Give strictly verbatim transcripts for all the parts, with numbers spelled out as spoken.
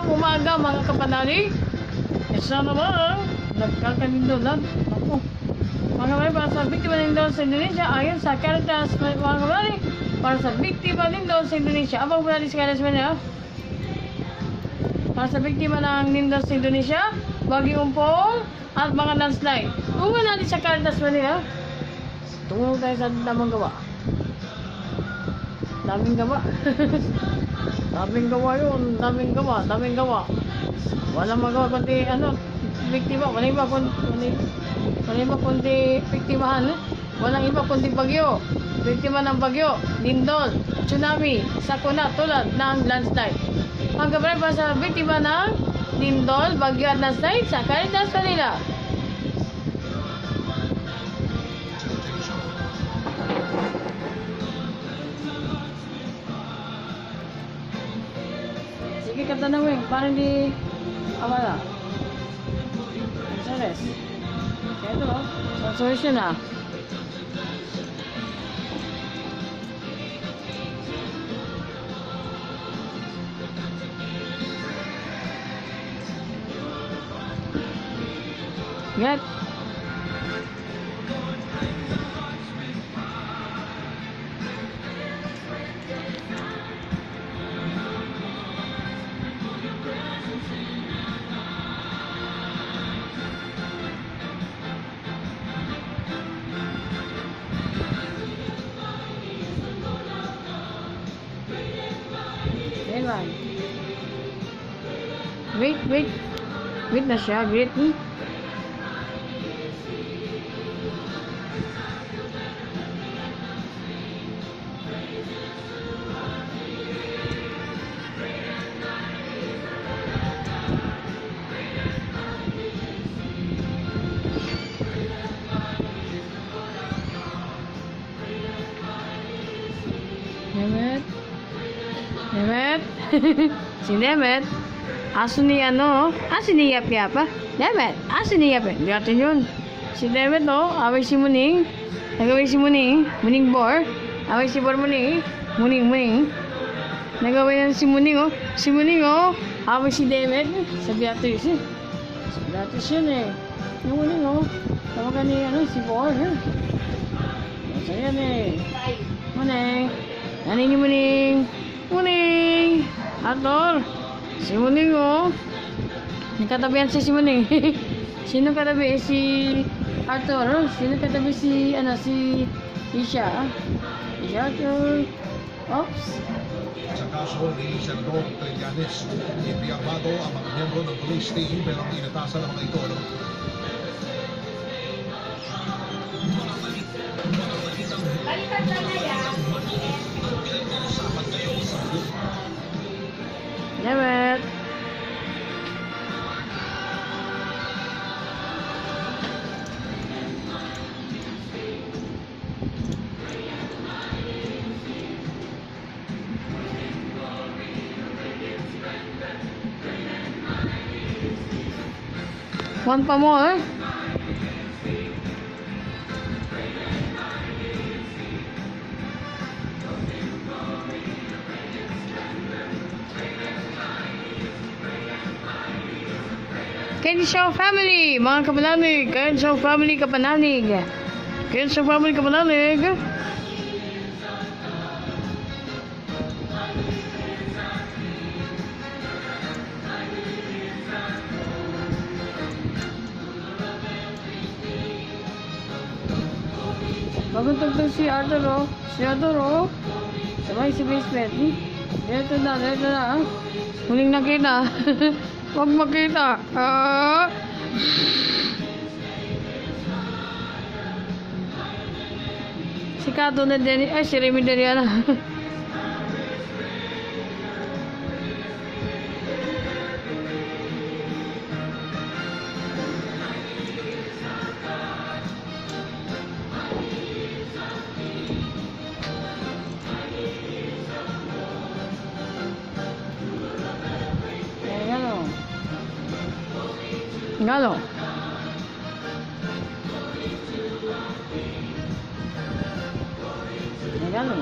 Magandang umaga mga kapanalig. Isa naman, nagkakanindolan. Ako. Mga kapanalig, para sa biktima ng Indol sa Indonesia, ayon sa Caritas, mga kapanalig, para sa biktima ng Indol sa Indonesia. Abang kapanalig sa Caritas Manila. Para sa biktima ng Indol sa Indonesia, baging umpong at mga landslide. Tungo natin sa Caritas Manila. Tungo tayo sa damang gawa. Daming gawa. Daming gawa yun. Daming gawa. Daming gawa. Walang magawa kundi ano, biktima. Walang iba kundi walang iba kundi biktimahan. Eh? Walang iba kundi bagyo. Biktima ng bagyo, lindol, tsunami, sakuna tulad ng landslide. Ang kabaray para sa biktima ng lindol, bagyo at landslide sa Caritas Manila. Sige ka tanawin, para hindi awala. Sares. Kaya ito, so solution na. Get. Wait, wait. Wait na siya. Great. Hmm? Demet. Demet. Si Demet. Aso ni ano, aso ni Yap Yapa. Demet, aso ni Yap. Di natin yun. Si Demet, no, away si Muning. Nagaway si Muning. Muning Bor. Away si Bor Muning. Muning, Muning. Nagaway na si Muning, oh. Si Muning, oh. Away si Demet. Sa Beatrice, eh. Sa Beatrice yun, eh. Yung Muning, oh. Tawagan ni, ano, si Bor, eh. So, yan, eh. Muning. Nanin ni Muning. Muning. Arthur. Si Muning, oh. Nagkatabihan si si Muning. Sino katabi? Si Arthur. Sino katabi si, ano, si Isha. Isha, Arthur. Oops. Sa kaso ni Senador Trillanes, ipiyabado ang mga miyembro ng police team pero inatasan ng mga ito. Ano? Balikan na na yan. Demet. One pa more. Kensho family, mga kapanalig. Kensho family kapanalig. Kensho family kapanalig. Bagong tugtog si Arthur, oh. Si Arthur, oh. Sabay si basement. Dito na, dito na. Huling nakita. Huwag makita. Ah. Si Kato na din. Ay, si Remy Dariana. Galo. Galo.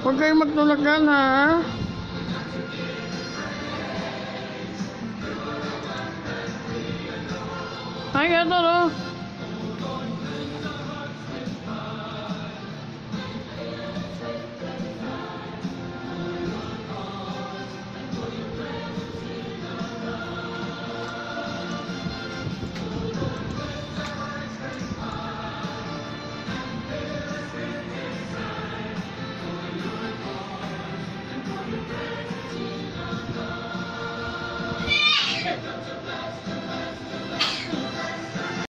Huwag kayong magtulagan, ha? Ay, ito, no?